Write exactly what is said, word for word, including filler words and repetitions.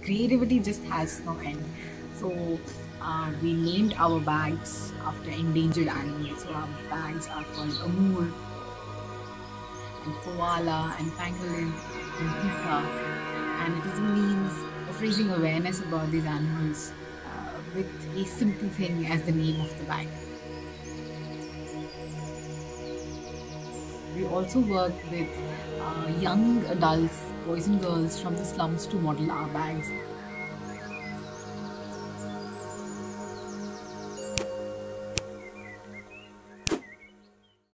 creativity just has no end. So uh, we named our bags after endangered animals. So our bags are called Amur and Koala and Pangolin and Pika. And it is a means of raising awareness about these animals uh, with a simple thing as the name of the bag. We also work with uh, young adults, boys and girls from the slums to model our bags.